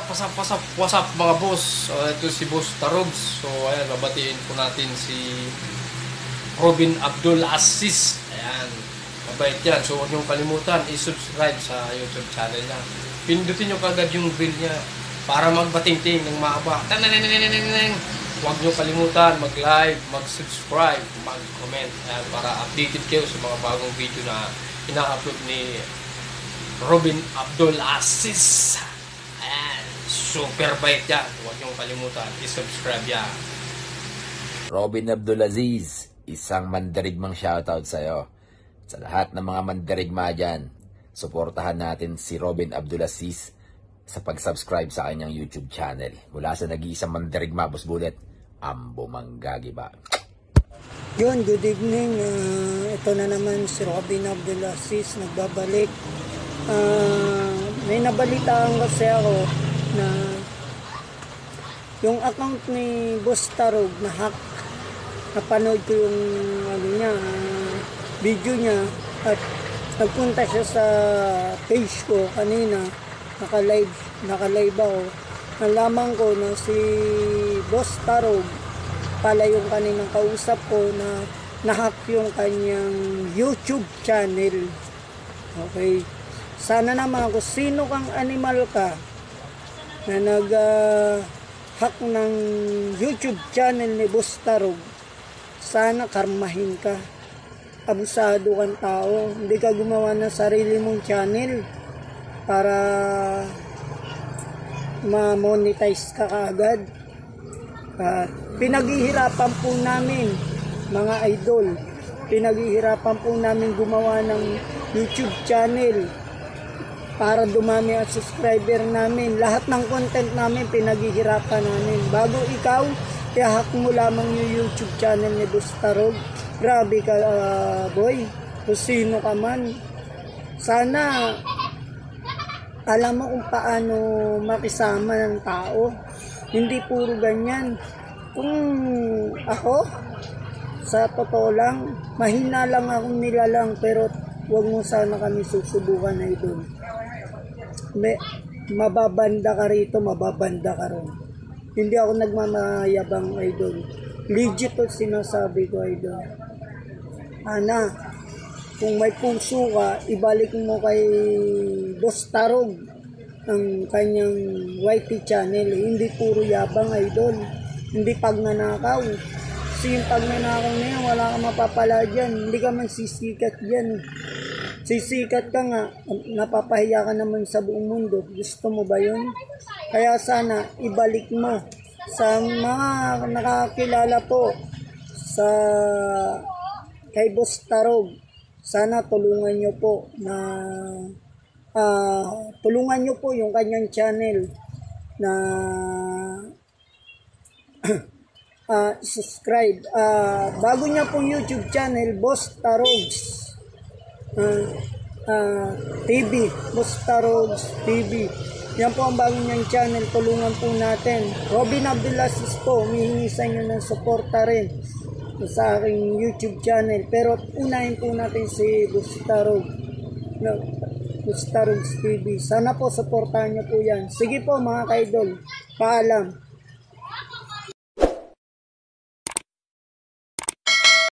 What's up mga boss? Ito si Boss Tarogs. So ayan, babatiin po natin si Robin Abdul Aziz. Ayan, mabait yan. So huwag niyong kalimutan i-subscribe sa YouTube channel niya. Pindutin niyo kagad yung bell niya para magbating-ting ng mahaba. Huwag niyong kalimutan mag-like, mag-subscribe, mag-comment. Ayan, para updated kayo sa mga bagong video na ina-upload ni Robin Abdul Aziz. Ayan, super bait yan. Huwag niyong kalimutan i-subscribe yan. Robin Abdul Aziz, isang mandirigmang shoutout sa'yo. Sa lahat ng mga mandirigma dyan, suportahan natin si Robin Abdul Aziz sa pag-subscribe sa kanyang YouTube channel. Mula sa nag-iisang mandirigma, Boss Bullet, Ambo Manggagiba. Yun, good evening. Ito na naman si Robin Abdul Aziz nagbabalik. May nabalitaan kasi ako na yung account ni Boss Tarog na hack. Napanood ko yung video niya at nagpunta siya sa page ko kanina. Naka-live ako. Nalaman ko na si Boss Tarog pala yung kaninang kausap ko na nahack yung kanyang YouTube channel. Okay. Sana naman kung sino kang animal ka na nag-hack ng YouTube channel ni Boss Tarog, sana karmahin ka. Abusado kang tao. Hindi ka gumawa ng sarili mong channel para ma-monetize ka kaagad. Pinaghihirapan po namin, mga idol. Pinaghihirapan po namin gumawa ng YouTube channel para dumami ang subscriber namin. Lahat ng content namin pinaghihirapan namin. Bago ikaw, i-hack mo lamang yung YouTube channel ni Boss Tarog. Grabe ka, boy. Kung sino ka man. Sana alam mo kung paano makisama ng tao. Hindi puro ganyan. Kung ako, sa totoo lang, mahina lang akong nilalang, pero huwag mo sana kami susubukan na ito. Mababanda ka rito, mababanda ka ron. Hindi ako nagmamayabang, idol. Legit to sinasabi ko, idol. Ana, kung may puso ka, ibalik mo kay Boss Tarog ang kanyang YT channel. Hindi puro yabang, idol. Hindi pagnanakaw. Kasi yung pagnanakaw na yan, wala kang mapapala dyan. Hindi ka man sisikat dyan. Sisikat ka nga, napapahiya ka naman sa buong mundo. Gusto mo ba yun? Kaya sana ibalik mo sa mga nakakilala po sa kay Boss Tarog. Sana tulungan nyo po na tulungan nyo po yung kanyang channel na subscribe. Bago niya pong YouTube channel, Boss Tarogs TV, Boss Tarogs TV. Yan po ang bago niyang channel. Tulungan po natin. Robin Abdul Aziz po, humihingi sa inyo ng suporta rin sa aking YouTube channel. Pero unahin po natin si Boss Tarog, Boss Tarogs TV. Sana po suportahan niyo po yan. Sige po mga kaidol, paalam.